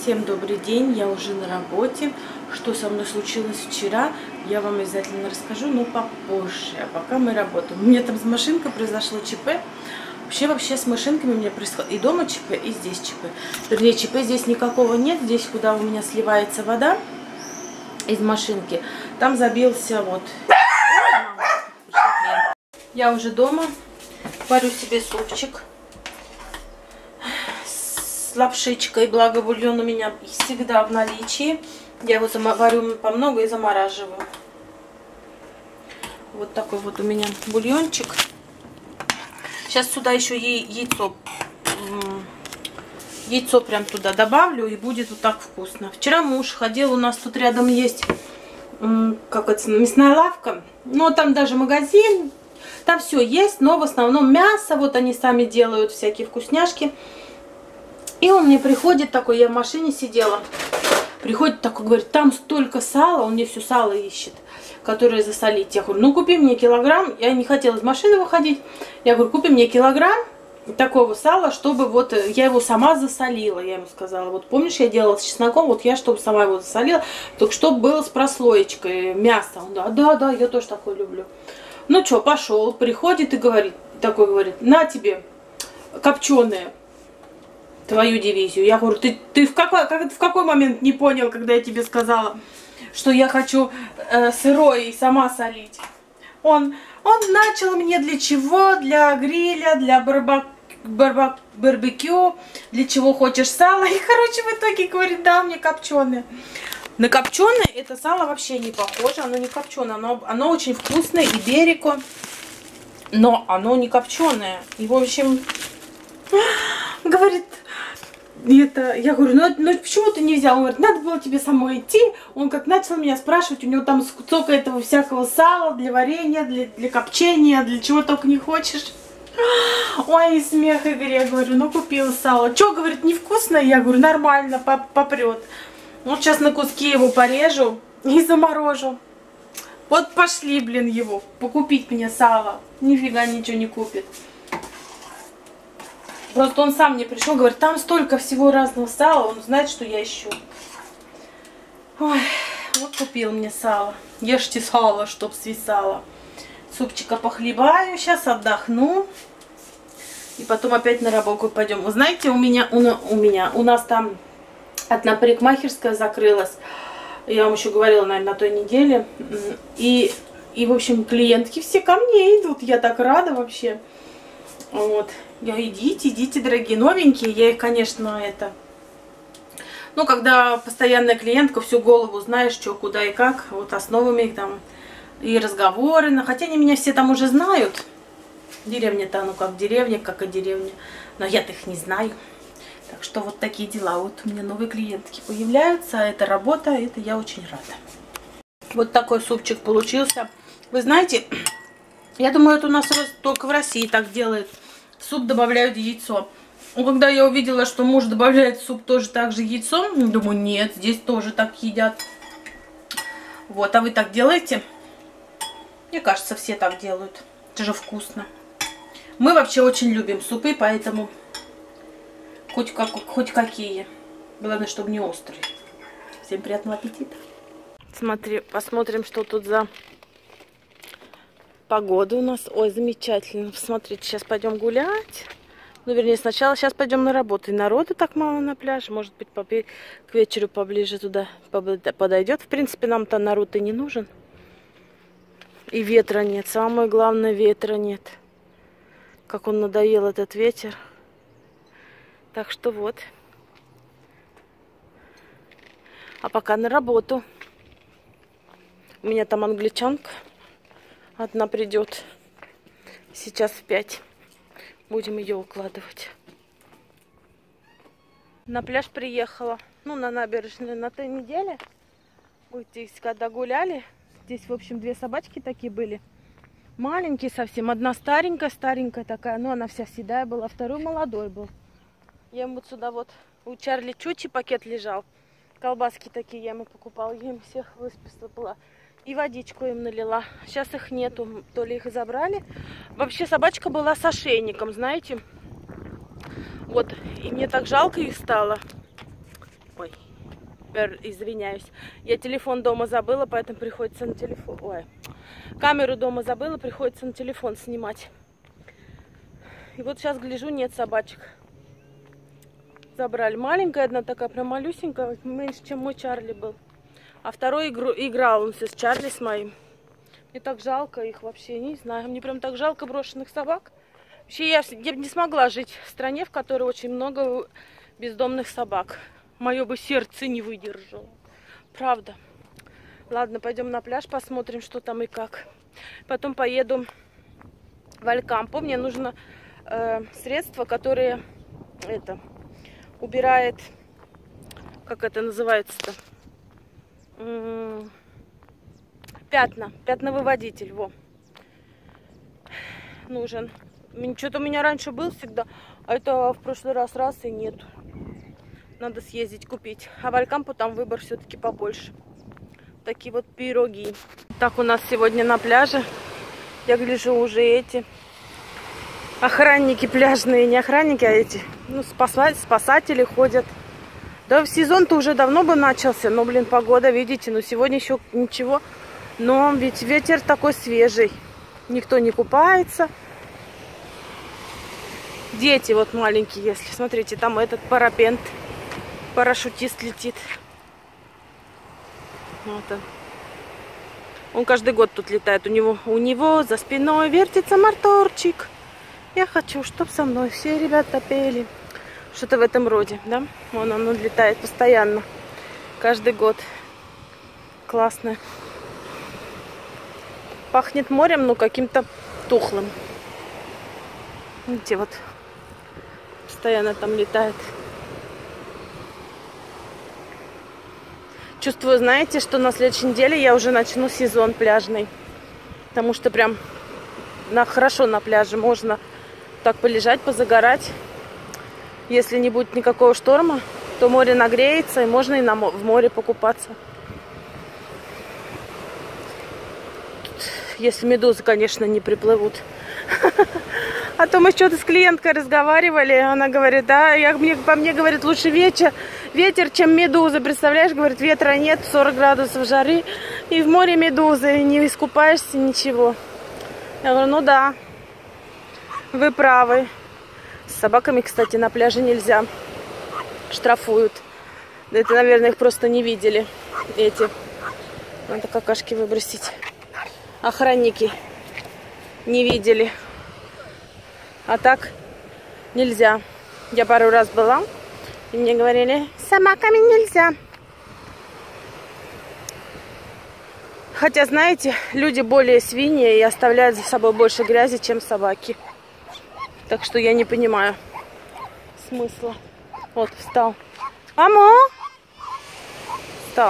Всем добрый день, я уже на работе. Что со мной случилось вчера, я вам обязательно расскажу, но попозже. А пока мы работаем. У меня там с машинкой произошло ЧП. Вообще с машинками у меня происходит и дома ЧП, и здесь ЧП. Вернее, ЧП здесь никакого нет. Здесь, куда у меня сливается вода из машинки, там забился вот. Я уже дома. Варю себе супчик с лапшичкой. Благо бульон у меня всегда в наличии. Я его варю по много и замораживаю. Вот такой вот у меня бульончик. Сейчас сюда еще яйцо. Яйцо прям туда добавлю, и будет вот так вкусно. Вчера муж ходил, у нас тут рядом есть как это, мясная лавка. Но там даже магазин. Там все есть, но в основном мясо. Вот они сами делают всякие вкусняшки. И он мне приходит такой, я в машине сидела. Приходит такой, говорит, там столько сала. Он мне все сало ищет, которое засолить. Я говорю, ну купи мне килограмм. Я не хотела из машины выходить. Я говорю, купи мне килограмм такого сала, чтобы вот я его сама засолила. Я ему сказала, вот помнишь, я делала с чесноком, вот я чтобы сама его засолила, только чтобы было с прослоечкой мяса. Он, да, я тоже такое люблю. Ну что, пошел, приходит и говорит, такой говорит, на тебе копченое, твою дивизию. Я говорю, ты в какой момент не понял, когда я тебе сказала, что я хочу сырое и сама солить? Он начал мне для чего? Для гриля, для барбекю, для чего хочешь сало. И, короче, в итоге говорит, да, мне копченое. На копченое это сало вообще не похоже, оно не копченое, оно очень вкусное, и береко, но оно не копченое. И, в общем, говорит, это, я говорю, ну почему ты не взял? Он говорит, надо было тебе самой идти. Он как начал меня спрашивать, у него там столько этого всякого сала для варенья, для копчения, для чего только не хочешь. Ой, смех, Игорь, я говорю, ну купила сало. Че, говорит, невкусно? Я говорю, нормально, попрет. Вот сейчас на куски его порежу и заморожу. Вот пошли, блин, его покупить мне сало. Нифига ничего не купит. Просто он сам мне пришел, говорит, там столько всего разного сала, он знает, что я ищу. Ой, вот купил мне сало. Ешьте сало, чтоб свисало. Супчика похлебаю, сейчас отдохну. И потом опять на работу пойдем. Вы знаете, у нас там одна парикмахерская закрылась. Я вам еще говорила, наверное, на той неделе. И в общем, клиентки все ко мне идут. Я так рада вообще. Вот. Идите, дорогие, новенькие. Я их, конечно, ну, когда постоянная клиентка, всю голову знаешь, что, куда и как. Вот основами их там и разговоры. Хотя они меня все там уже знают. Деревня-то, ну, как деревня, как и деревня. Но я-то их не знаю. Так что вот такие дела. Вот у меня новые клиентки появляются. Это работа, это я очень рада. Вот такой супчик получился. Вы знаете, я думаю, это у нас только в России так делают. В суп добавляют яйцо. Но когда я увидела, что муж добавляет в суп тоже так же яйцо, думаю, нет, здесь тоже так едят. Вот, а вы так делаете? Мне кажется, все так делают. Это же вкусно. Мы вообще очень любим супы, поэтому хоть какие. Главное, чтобы не острые. Всем приятного аппетита. Смотри, посмотрим, что тут за погода у нас. Ой, замечательно. Посмотрите, сейчас пойдем гулять. Ну, вернее, сначала сейчас пойдем на работу. И народу так мало на пляже. Может быть, к вечеру поближе туда подойдет. В принципе, нам-то народ и не нужен. И ветра нет. Самое главное, ветра нет. Как он надоел, этот ветер. Так что вот. А пока на работу. У меня там англичанка одна придет. Сейчас в 5. Будем ее укладывать. На пляж приехала. Ну, на набережную на той неделе. Мы здесь когда гуляли. Здесь, в общем, две собачки такие были. Маленькие совсем. Одна старенькая такая. Ну, она вся седая была. Второй молодой был. Я ему вот сюда вот. У Чарли Чучи пакет лежал. Колбаски такие я ему покупала. Я им всех высписала. И водичку им налила. Сейчас их нету. То ли их забрали. Вообще собачка была с ошейником, знаете. Вот. И мне так жалко их стало. Ой, извиняюсь. Я телефон дома забыла, поэтому приходится на телефон... Ой, камеру дома забыла, приходится на телефон снимать. И вот сейчас гляжу, нет собачек. Забрали. Маленькая одна такая, прям малюсенькая, меньше, чем мой Чарли был. А второй играл он с Чарли, с моим. Мне так жалко их вообще, не знаю. Мне прям так жалко брошенных собак. Вообще я не смогла жить в стране, в которой очень много бездомных собак. Мое бы сердце не выдержало. Правда. Ладно, пойдем на пляж, посмотрим, что там и как. Потом поеду в Алькампо. Мне нужно средство, которое убирает, как это называется-то? Пятновыводитель, во. Нужен. Что-то у меня раньше был всегда, а это в прошлый раз и нет. Надо съездить купить. А в Алькампо там выбор все-таки побольше. Такие вот пироги. Так у нас сегодня на пляже. Я гляжу, уже эти охранники пляжные, не охранники, а эти, ну, спасатели ходят. Да, в сезон-то уже давно бы начался, но, блин, погода, видите, но сегодня еще ничего. Но ведь ветер такой свежий. Никто не купается. Дети вот маленькие, если, смотрите, там этот парапент, парашютист летит. Вот он. Он каждый год тут летает. У него за спиной вертится моторчик. Я хочу, чтобы со мной все ребята пели. Что-то в этом роде, да? Вон он летает постоянно. Каждый год. Классно. Пахнет морем, но каким-то тухлым. Видите, вот. Постоянно там летает. Чувствую, знаете, что на следующей неделе я уже начну сезон пляжный. Потому что прям хорошо на пляже можно так полежать, позагорать. Если не будет никакого шторма, то море нагреется, и можно и в море покупаться. Если медузы, конечно, не приплывут. А то мы что-то с клиенткой разговаривали. Она говорит, да, по мне, говорит, лучше ветер, чем медузы. Представляешь, говорит, ветра нет, 40 градусов жары. И в море медузы, не искупаешься, ничего. Я говорю, ну да, вы правы. С собаками, кстати, на пляже нельзя. Штрафуют. Это, наверное, их просто не видели. Эти. Надо какашки выбросить. Охранники не видели. А так нельзя. Я пару раз была, и мне говорили, с собаками нельзя. Хотя, знаете, люди более свиньи и оставляют за собой больше грязи, чем собаки. Так что я не понимаю смысла. Вот, встал. Амо! Встал.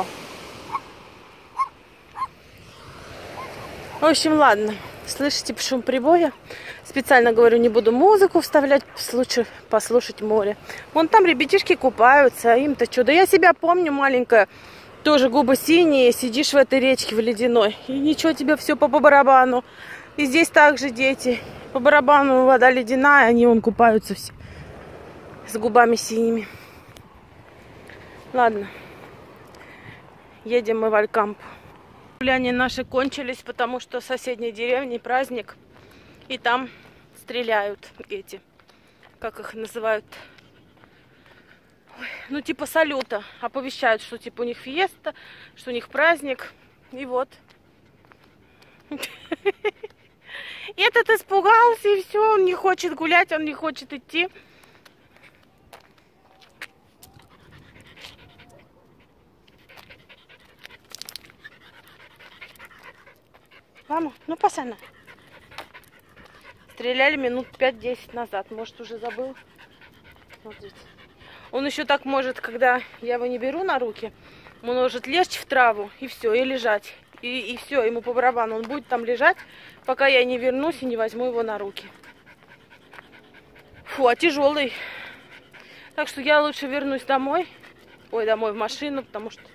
В общем, ладно. Слышите шум прибоя? Специально говорю, не буду музыку вставлять, лучше послушать море. Вон там ребятишки купаются, а им-то что? Да я себя помню, маленькая, тоже губы синие, сидишь в этой речке в ледяной. И ничего, тебе все по барабану. И здесь также дети. По барабану вода ледяная, они вон купаются все. С губами синими. Ладно. Едем мы в Алькампо. Гуляния наши кончились, потому что в соседней деревне праздник. И там стреляют эти, как их называют, ой, ну типа салюта. Оповещают, что типа у них фиеста, что у них праздник. И вот. Этот испугался, и все, он не хочет гулять, он не хочет идти. Мама, ну пасана. Стреляли минут 5-10 назад. Может, уже забыл. Смотрите. Он еще так может, когда я его не беру на руки, он может лечь в траву и все, и лежать. И все, ему по барабану. Он будет там лежать, пока я не вернусь и не возьму его на руки. Фу, а тяжелый. Так что я лучше вернусь домой. Ой, домой в машину, потому что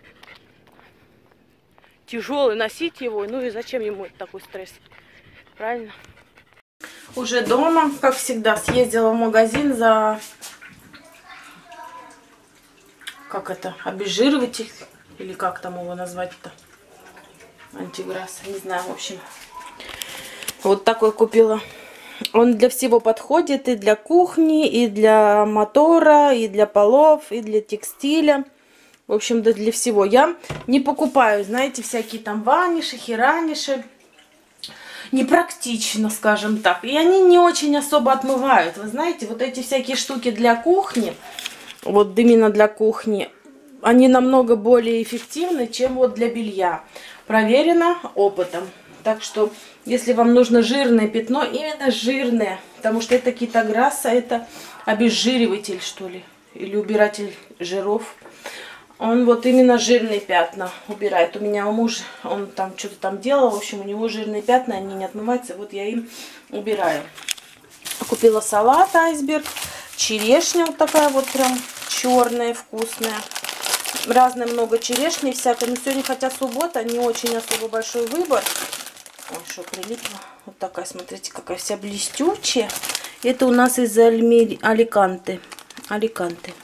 тяжелый, носить его. Ну и зачем ему такой стресс? Правильно? Уже дома, как всегда, съездила в магазин за как это, обезжириватель, или как там его назвать-то, антиграсс, не знаю, в общем. Вот такой купила. Он для всего подходит, и для кухни, и для мотора, и для полов, и для текстиля. В общем, да, для всего. Я не покупаю, знаете, всякие там ваниши, хераниши. Непрактично, скажем так. И они не очень особо отмывают. Вы знаете, вот эти всякие штуки для кухни, вот именно для кухни, они намного более эффективны, чем вот для белья. Проверено опытом. Так что, если вам нужно жирное пятно, именно жирное, потому что это кетограсса, это обезжириватель, что ли, или убиратель жиров. Он вот именно жирные пятна убирает. У меня муж, он там что-то там делал, в общем, у него жирные пятна, они не отмываются, вот я им убираю. Купила салат айсберг, черешня вот такая вот прям черная, вкусная. Разное много черешни всякой, но сегодня, хотя суббота, не очень особо большой выбор. Ой, что прилипло. Вот такая, смотрите, какая вся блестючая. Это у нас из Аликанте. Аликанте.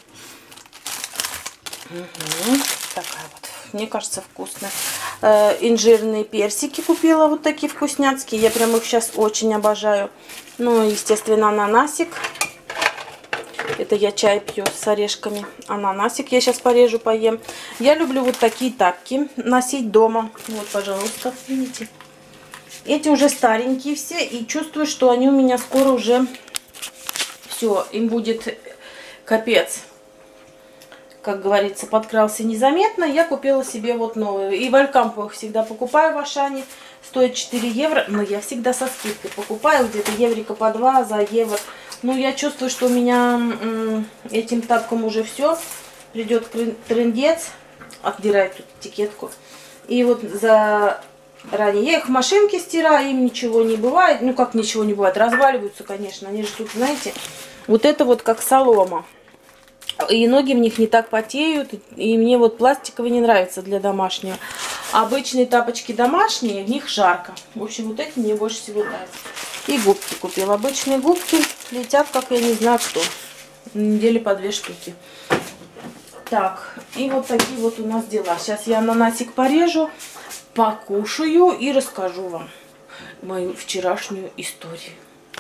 Угу. Такая вот, мне кажется, вкусная. Инжирные персики купила, вот такие вкусняцкие. Я прям их сейчас очень обожаю. Ну, естественно, ананасик. Это я чай пью с орешками. Ананасик я сейчас порежу, поем. Я люблю вот такие тапки носить дома. Вот, пожалуйста, видите. Эти уже старенькие все. И чувствую, что они у меня скоро уже... Все, им будет капец. Как говорится, подкрался незаметно. Я купила себе вот новые. И в Алькампо их всегда покупаю в Ашане. Стоит 4 евро. Но я всегда со скидкой покупаю. Где-то еврика по 2 за евро. Ну, я чувствую, что у меня этим тапком уже все. Придет трындец. Отдирает тут этикетку. И вот заранее. Я их в машинке стираю. Им ничего не бывает. Ну, как ничего не бывает. Разваливаются, конечно. Они же тут, знаете, вот это вот как солома. И ноги в них не так потеют. И мне вот пластиковые не нравятся для домашнего. Обычные тапочки домашние, в них жарко. В общем, вот эти мне больше всего нравятся. И губки купила. Обычные губки летят, как я не знаю кто. Недели по 2 штуки. Так, и вот такие вот у нас дела. Сейчас я ананасик порежу, покушаю и расскажу вам мою вчерашнюю историю.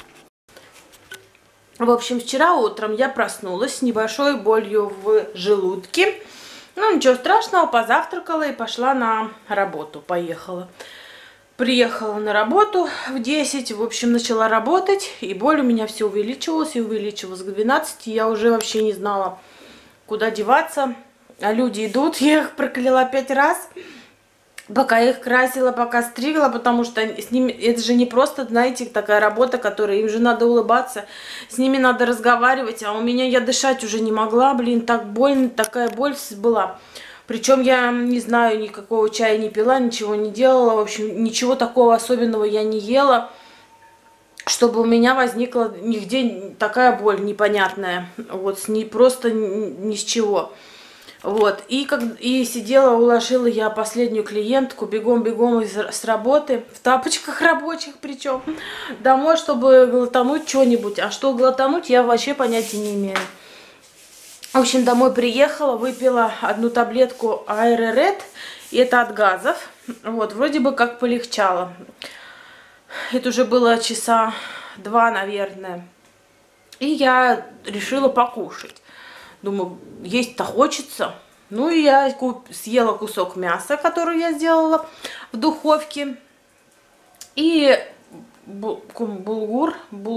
В общем, вчера утром я проснулась с небольшой болью в желудке. Ну, ничего страшного, позавтракала и пошла на работу. Поехала. Приехала на работу в 10, в общем, начала работать. И боль у меня все увеличивалась и увеличивалась. К 12 я уже вообще не знала, куда деваться. А люди идут, я их прокляла 5 раз. Пока их красила, пока стригла, потому что с ними, это же не просто, знаете, такая работа, которая, им же надо улыбаться, с ними надо разговаривать, а у меня я дышать уже не могла, блин, так больно, такая боль была. Причем я, не знаю, никакого чая не пила, ничего не делала, в общем, ничего такого особенного я не ела, чтобы у меня возникла нигде такая боль непонятная, вот, просто ни с чего. Вот, и сидела, уложила я последнюю клиентку, бегом-бегом с работы, в тапочках рабочих причем, домой, чтобы глотануть что-нибудь. А что глотануть, я вообще понятия не имею. В общем, домой приехала, выпила одну таблетку Аэроред, и это от газов. Вот, вроде бы как полегчало. Это уже было часа 2, наверное. И я решила покушать. Думаю, есть-то хочется. Ну и я съела кусок мяса, который я сделала в духовке. И булгур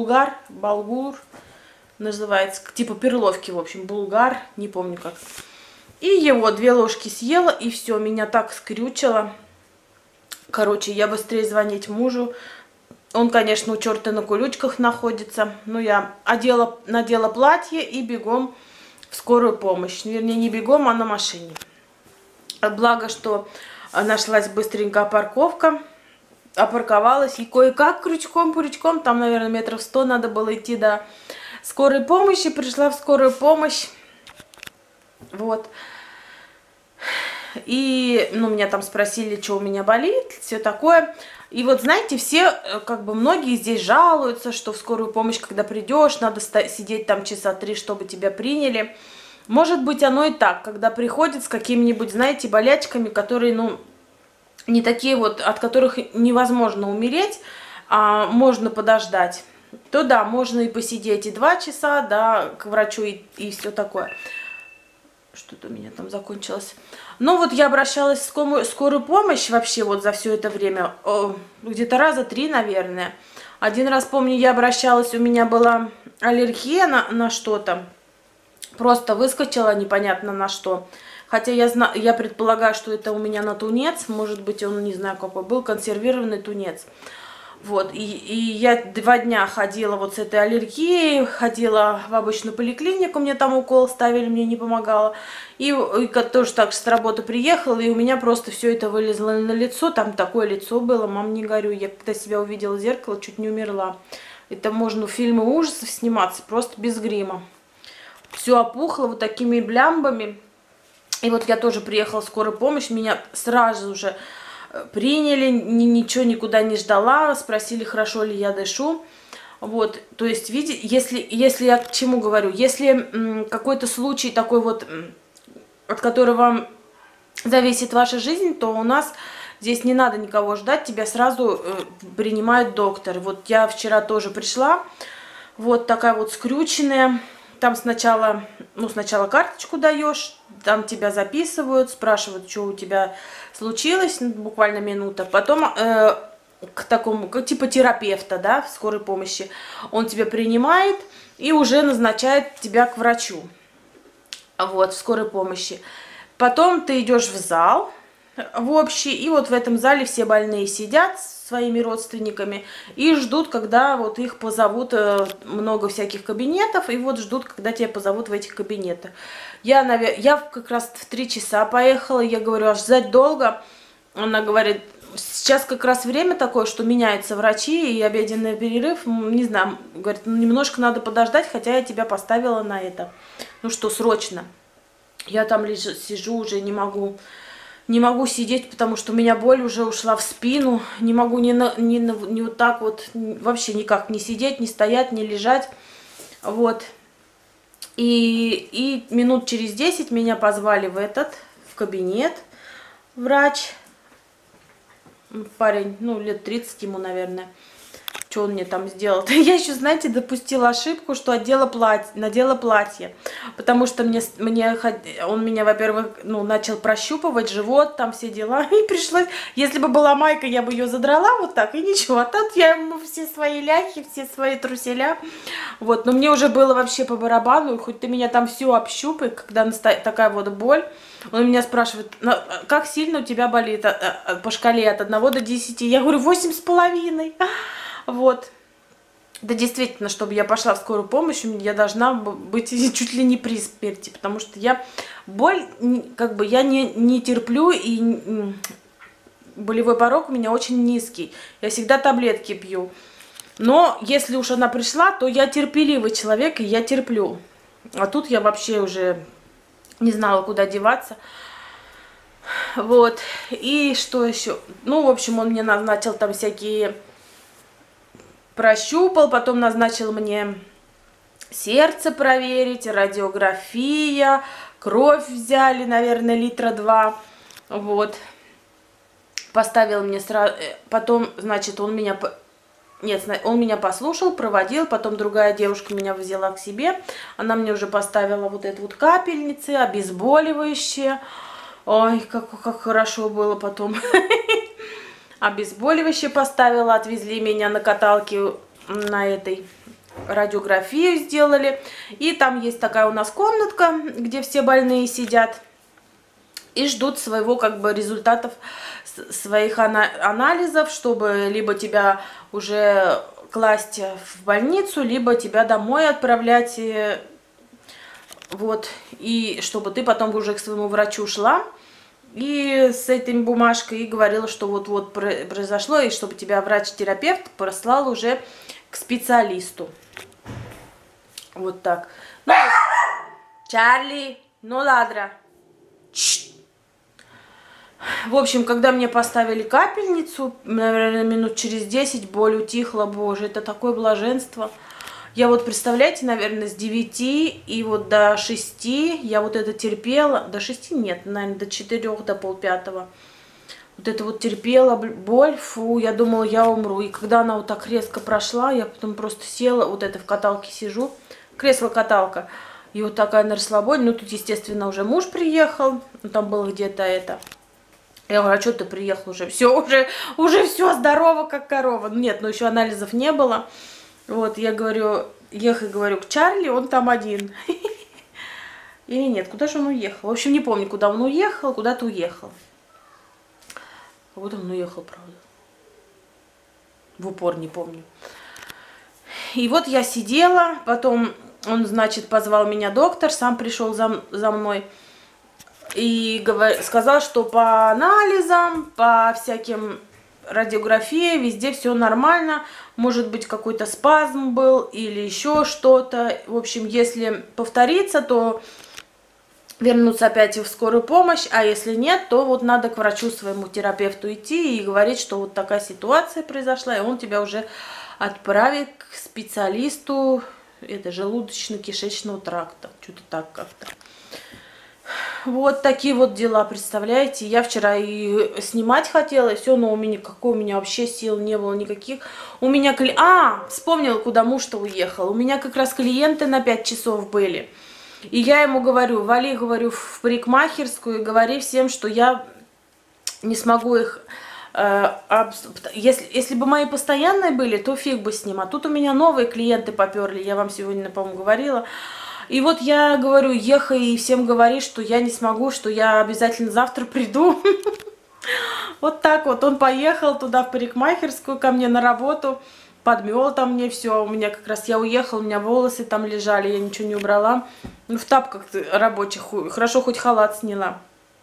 называется, типа перловки, в общем, булгар, не помню как. И его 2 ложки съела, и все, меня так скрючило. Короче, я быстрее звонить мужу. Он, конечно, у черта на кулючках находится. Ну, я надела платье и бегом в скорую помощь. Вернее, не бегом, а на машине. Благо, что нашлась быстренькая парковка. Опарковалась и кое-как крючком-пурючком, там, наверное, метров 100 надо было идти до скорой помощи. Пришла в скорую помощь. Вот. И, ну, меня там спросили, что у меня болит, все такое. И вот, знаете, все, как бы, многие здесь жалуются, что в скорую помощь, когда придешь, надо сидеть там часа 3, чтобы тебя приняли. Может быть, оно и так, когда приходит с какими-нибудь, знаете, болячками, которые, ну, не такие вот, от которых невозможно умереть, а можно подождать, то да, можно и посидеть и 2 часа, да, к врачу и все такое. Что-то у меня там закончилось. Ну вот я обращалась в скорую помощь вообще вот за все это время, где-то раза 3, наверное. Один раз, помню, я обращалась, у меня была аллергия на что-то. Просто выскочила непонятно на что. Хотя я предполагаю, что это у меня на тунец. Может быть, он, не знаю, какой был, консервированный тунец. Вот, и я 2 дня ходила вот с этой аллергией, ходила в обычную поликлинику, мне там укол ставили, мне не помогало. И тоже так с работы приехала, и у меня просто все это вылезло на лицо, там такое лицо было, мам, не горю. Я когда себя увидела в зеркало, чуть не умерла. Это можно в фильмы ужасов сниматься, просто без грима. Все опухло вот такими блямбами. И вот я тоже приехала в скорую помощь, меня сразу же приняли, ничего никуда не ждала, спросили, хорошо ли я дышу. Вот, то есть, видите, если я к чему говорю, если какой-то случай такой вот, от которого зависит ваша жизнь, то у нас здесь не надо никого ждать, тебя сразу принимает доктор. Вот я вчера тоже пришла, вот такая вот скрюченная. Там сначала карточку даешь, там тебя записывают, спрашивают, что у тебя случилось, ну, буквально минута. Потом к такому, типа терапевта, да, в скорой помощи, он тебя принимает и уже назначает тебя к врачу, вот, в скорой помощи. Потом ты идешь в зал, в общий, и вот в этом зале все больные сидят с своими родственниками и ждут, когда вот их позовут, много всяких кабинетов, и вот ждут, когда тебя позовут в этих кабинетах. Я как раз в 3 часа поехала, я говорю, аж ждать долго. Она говорит, сейчас как раз время такое, что меняются врачи и обеденный перерыв, не знаю, говорит, ну, немножко надо подождать, хотя я тебя поставила на это. Ну что, срочно. Я там сижу уже, не могу сидеть, потому что у меня боль уже ушла в спину. Не могу ни вот так вот, вообще никак не сидеть, не стоять, не лежать. Вот. И минут через 10 меня позвали в кабинет, врач. Парень, ну, лет 30 ему, наверное. Что он мне там сделал? Я еще, знаете, допустила ошибку, что надела платье. Потому что он меня, во-первых, ну, начал прощупывать живот, там все дела. И пришлось, если бы была майка, я бы ее задрала вот так, и ничего. А тут я ему все свои ляхи, все свои труселя. Вот, но мне уже было вообще по барабану, хоть ты меня там всю общупай, когда такая вот боль. Он меня спрашивает, как сильно у тебя болит по шкале от 1 до 10? Я говорю, 8,5. Вот. Да действительно, чтобы я пошла в скорую помощь, я должна быть чуть ли не при смерти, потому что боль, как бы я не терплю, и болевой порог у меня очень низкий. Я всегда таблетки пью. Но если уж она пришла, то я терпеливый человек, и я терплю. А тут я вообще уже не знала, куда деваться. Вот. И что еще? Ну, в общем, он мне назначил там всякие... Прощупал, потом назначил мне сердце проверить, радиография, кровь взяли, наверное, 2 литра. Вот. Поставил мне сразу... Потом, значит, он меня послушал, проводил, потом другая девушка меня взяла к себе. Она мне уже поставила вот это вот капельницы, обезболивающее. Ой, как хорошо было потом. Обезболивающее поставила, отвезли меня на каталке, на этой радиографию сделали. И там есть такая у нас комнатка, где все больные сидят и ждут своего, как бы, результатов своих анализов, чтобы либо тебя уже класть в больницу, либо тебя домой отправлять, вот, и чтобы ты потом уже к своему врачу шла. И с этой бумажкой и говорила, что вот-вот произошло, и чтобы тебя врач-терапевт послал уже к специалисту. Вот так. Ну, Чарли, ну ладно. В общем, когда мне поставили капельницу, наверное, минут через 10 боль утихла. Боже, это такое блаженство. Я вот, представляете, наверное, с 9 и вот до 6 я вот это терпела. До 6 нет, наверное, до 4, до полпятого. Вот это вот терпела боль, фу, я думала, я умру. И когда она вот так резко прошла, я потом просто села, вот это в каталке сижу, кресло-каталка, и вот такая на расслабоне. Ну, тут, естественно, уже муж приехал, ну, там было где-то это. Я говорю, а что ты приехал уже? Все, уже все здорово, как корова. Нет, ну еще анализов не было. Вот, я говорю, ехай, говорю, к Чарли, он там один. Или нет, куда же он уехал? В общем, не помню, куда он уехал, куда-то уехал. Вот он уехал, правда. В упор не помню. И вот я сидела, потом он, значит, позвал меня доктор, сам пришел за мной. И сказал, что по анализам, по всяким радиографии, везде все нормально. Может быть, какой-то спазм был или еще что-то. В общем, если повторится, то вернуться опять в скорую помощь, а если нет, то вот надо к врачу, своему терапевту идти и говорить, что вот такая ситуация произошла, и он тебя уже отправит к специалисту, это желудочно-кишечного тракта, что-то так как-то. Вот такие вот дела, представляете. Я вчера и снимать хотела, и все, но у меня вообще сил не было никаких. У меня вспомнила, куда муж-то уехал. У меня как раз клиенты на 5 часов были. И я ему говорю, вали, говорю, в парикмахерскую, и говори всем, что я не смогу их... Если бы мои постоянные были, то фиг бы с ним. А тут у меня новые клиенты поперли, я вам сегодня, по-моему, говорила. И вот я говорю, ехай и всем говори, что я не смогу, что я обязательно завтра приду. Вот так вот. Он поехал туда, в парикмахерскую, ко мне на работу. Подмел там мне все. У меня как раз я уехала, у меня волосы там лежали, я ничего не убрала. Ну, в тапках рабочих. Хорошо, хоть халат сняла.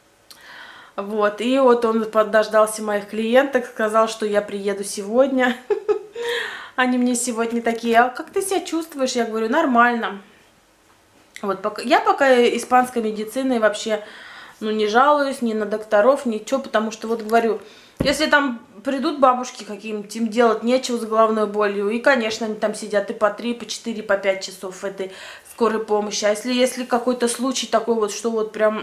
Вот. И вот он дождался моих клиенток, сказал, что я приеду сегодня. Они мне сегодня такие, а как ты себя чувствуешь? Я говорю, нормально. Вот, я пока испанской медициной вообще, ну, не жалуюсь ни на докторов, ничего, потому что, вот говорю, если там придут бабушки каким-нибудь, им делать нечего с головной болью, и, конечно, они там сидят и по 3, по 4, по 5 часов в этой скорой помощи. А если какой-то случай такой вот, что вот прям...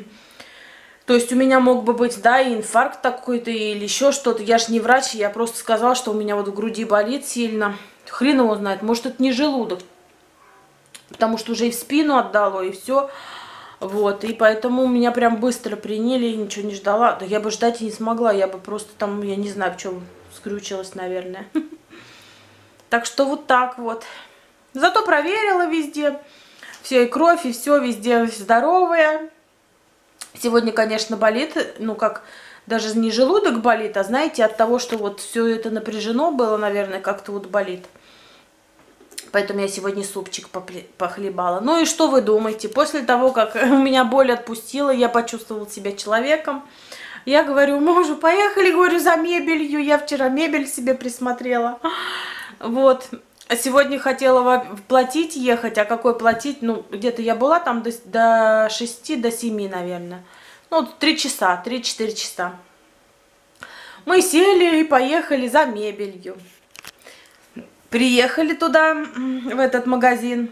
То есть у меня мог бы быть, да, и инфаркт такой-то, или еще что-то. Я ж не врач, я просто сказала, что у меня вот в груди болит сильно. Хрен его знает, может, это не желудок. Потому что уже и в спину отдало, и все. Вот, и поэтому меня прям быстро приняли, ничего не ждала. Да я бы ждать и не смогла, я бы просто там, я не знаю, в чем скрючилась, наверное. Так что вот так вот. Зато проверила везде. Все, и кровь, и все везде здоровое. Сегодня, конечно, болит, ну как, даже не желудок болит, а знаете, от того, что вот все это напряжено было, наверное, как-то вот болит. Поэтому я сегодня супчик похлебала. Ну и что вы думаете? После того, как у меня боль отпустила, я почувствовала себя человеком. Я говорю мужу, поехали, говорю, за мебелью. Я вчера мебель себе присмотрела. Вот. А сегодня хотела платить ехать. А какой платить? Ну, где-то я была там до 6, до 7, наверное. Ну, 3 часа, 3-4 часа. Мы сели и поехали за мебелью. Приехали туда, в этот магазин,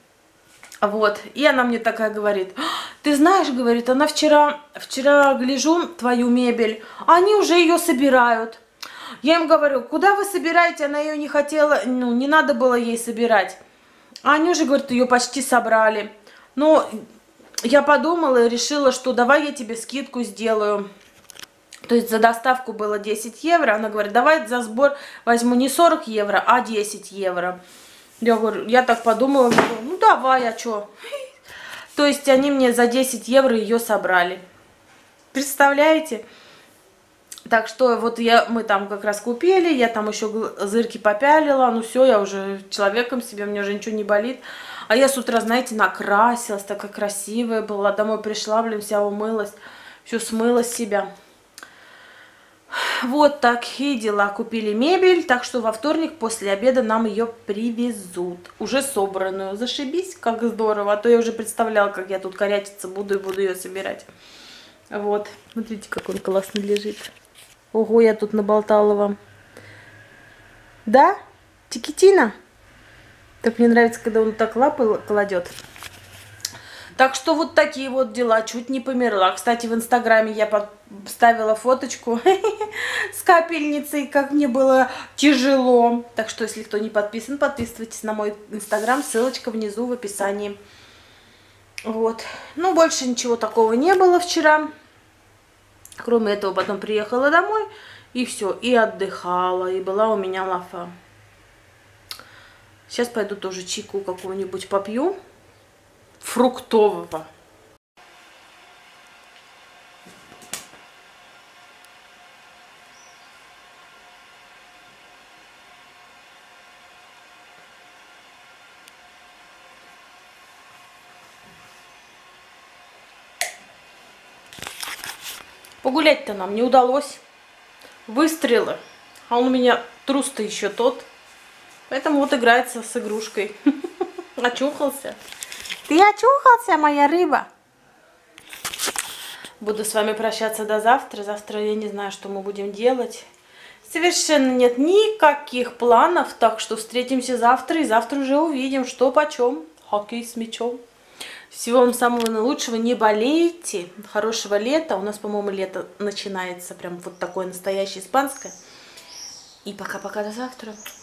вот, и она мне такая говорит, ты знаешь, говорит, она вчера гляжу твою мебель, они уже ее собирают. Я им говорю, куда вы собираете, она ее не хотела, ну, не надо было ей собирать. А они уже, говорят, ее почти собрали. Но я подумала и решила, что давай я тебе скидку сделаю. То есть за доставку было 10 евро. Она говорит, давай за сбор возьму не 40 евро, а 10 евро. Я говорю, я так подумала, ну давай, а что? То есть они мне за 10 евро ее собрали. Представляете? Так что вот мы там как раз купили, я там еще зырки попялила. Ну все, я уже человеком себе, мне уже ничего не болит. А я с утра, знаете, накрасилась, такая красивая была. Домой пришла, блин, вся умылась, все смыла с себя. Вот такие дела. Купили мебель, так что во вторник после обеда нам ее привезут. Уже собранную. Зашибись, как здорово. А то я уже представляла, как я тут корячиться буду и буду ее собирать. Вот. Смотрите, как он классно лежит. Ого, я тут наболтала вам. Да? Чикитина? Как мне нравится, когда он так лапы кладет. Так что вот такие вот дела. Чуть не померла. Кстати, в Инстаграме я поставила фоточку с капельницей, как мне было тяжело. Так что, если кто не подписан, подписывайтесь на мой Инстаграм. Ссылочка внизу в описании. Вот. Ну, больше ничего такого не было вчера. Кроме этого, потом приехала домой. И все. И отдыхала. И была у меня лафа. Сейчас пойду тоже чайку какого-нибудь попью. Фруктового. Погулять-то нам не удалось. Выстрелы. А он у меня трус-то еще тот. Поэтому вот играется с игрушкой. Очухался. Ты очухался, моя рыба? Буду с вами прощаться до завтра. Завтра я не знаю, что мы будем делать. Совершенно нет никаких планов. Так что встретимся завтра. И завтра уже увидим, что почем. Хоккей с мячом. Всего вам самого наилучшего. Не болейте. Хорошего лета. У нас, по-моему, лето начинается. Прям вот такое настоящее испанское. И пока-пока до завтра.